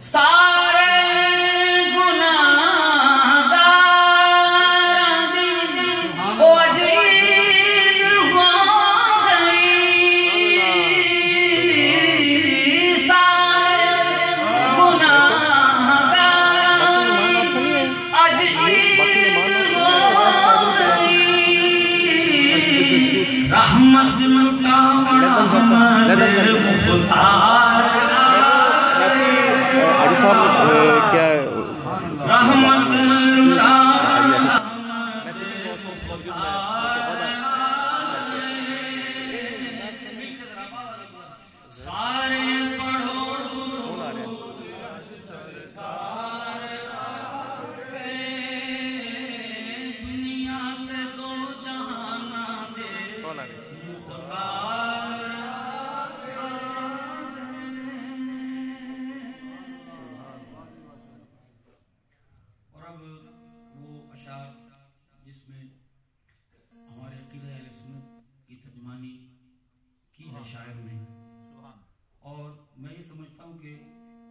सारे गुनाहगार वो अजीज हो गई, सारे गुनाहगार अजीज हो गई। रहमत लुटावना क्या रहमत सारे पढ़ो दुनिया के दो जहाना दे जिसमें हमारे अकीदा अहले सुन्नत की तर्जुमानी की है शायर ने। और मैं ये समझता हूँ कि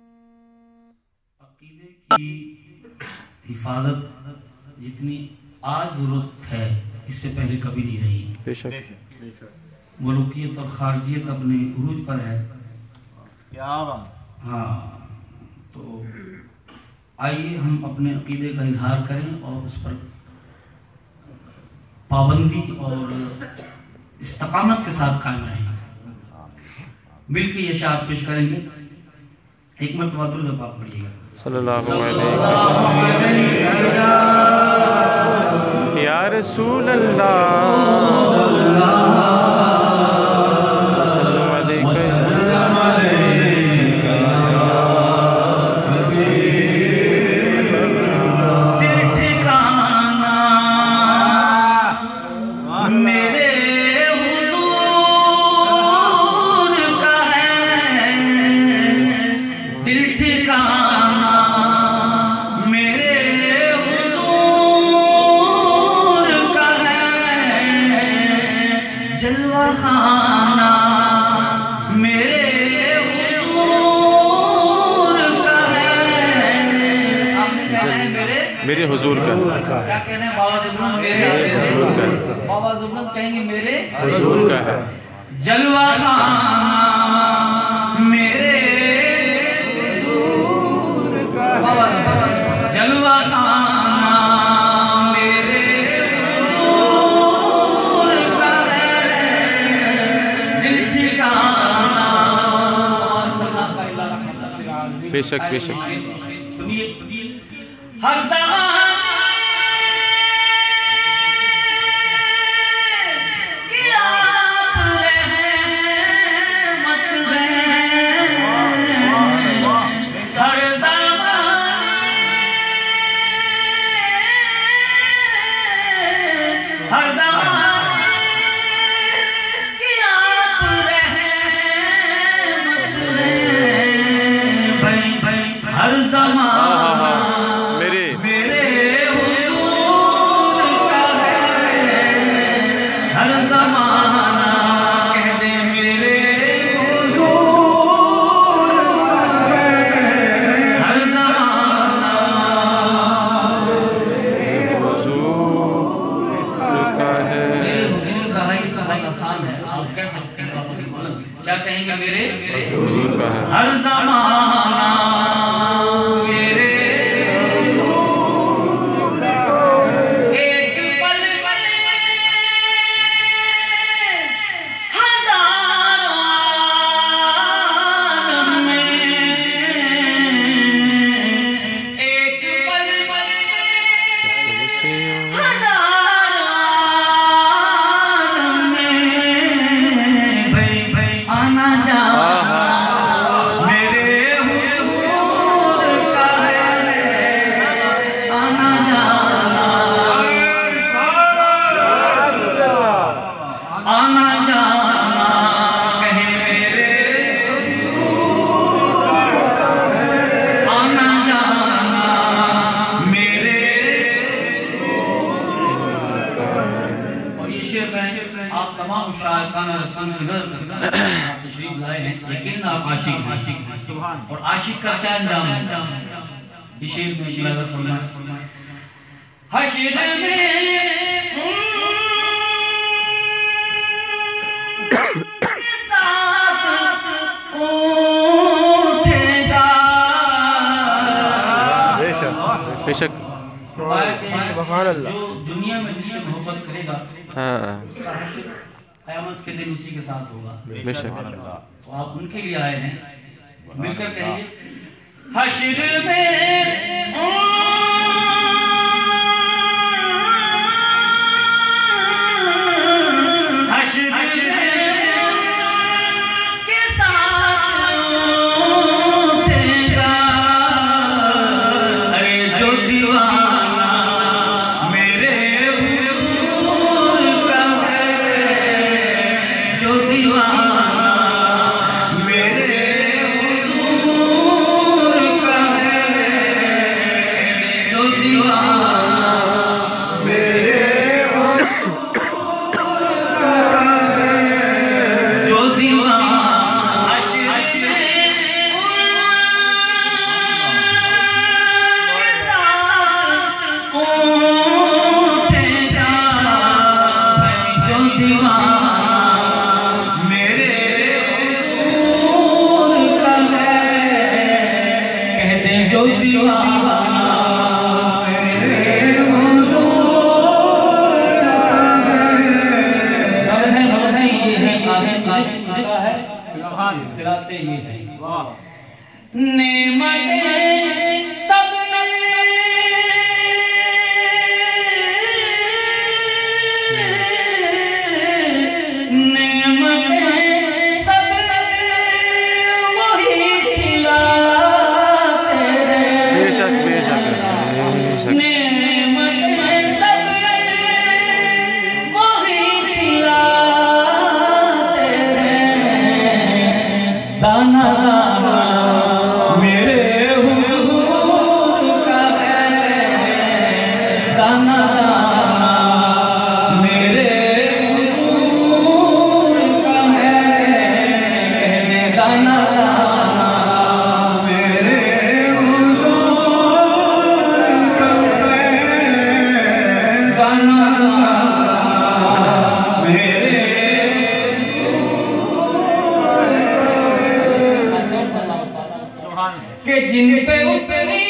अकीदे की हिफाजत जितनी आज जरूरत है इससे पहले कभी नहीं रही। बेशक मलूकियत और खारजियत अपने उरूज पर है। क्या बात। हाँ, तो आइए हम अपने अकीदे का इजहार करें और उस पर पाबंदी और इस्तकामत के साथ कायम रहें। मिलकर ये शायर पेश करेंगे। एक मरतबा दुरूद पाक पढ़िएगा। सल्लल्लाहु अलैहि या रसूल अल्लाह मेरे हुजूर का क्या कहने हैं बाबा ज़ुबनत? मेरे हुजूर का है। बाबा ज़ुबनत कहेंगे मेरे हुजूर का है। जलवा खाना मेरे बाबा जलवा खाना मेरे हुजूर का है, दिल ठिकाना। बेशक बेशक सुनिए हर ज़माने की आप रहमत है, हर ज़माने की आप रहमत है, भाई भाई हर ज़माना क्या कहेंगे मेरे हुजूर का है। हर ज़माना मेरे एक पल में हज़ारों आलम में, एक पल में हज़ारों आलम में, भाई भाई आना जाना मेरे हुजूर का है, आना जाना आना जाना कहे मेरे आना जाना मेरे। और ये शेर आप तमाम शायकाना रसूल की नज़र आप तशरीफ बुलाए हैं, लेकिन आप आशिक हैं। और आशिक का क्या अंजाम है? इस शेर में मुलाज़ा फरमाए, हश्र में साथ उठेगा। बेशक जो दुनिया में जिससे मोहब्बत करेगा, हाँ उसका हश्र क़यामत के दिन उसी के साथ होगा। बेशक। तो आप उनके लिए आए हैं, मिलकर कहिए, हश्र में खिलाते ये हैं नेमतें सब नेमतें सब वही खिलाते हैं। बेशक बेशक बेशक। नेमतें सब वही खिलाते हैं। दाना दाना मेरे हुजूर का है, दाना दाना मेरे हुजूर का है, दाना दाना मेरे हुजूर का है, दाना दाना मेरे के जिन पे उतरी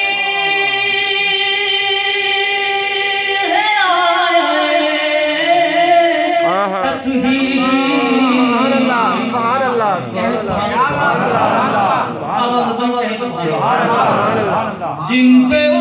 है आहा। जिन पे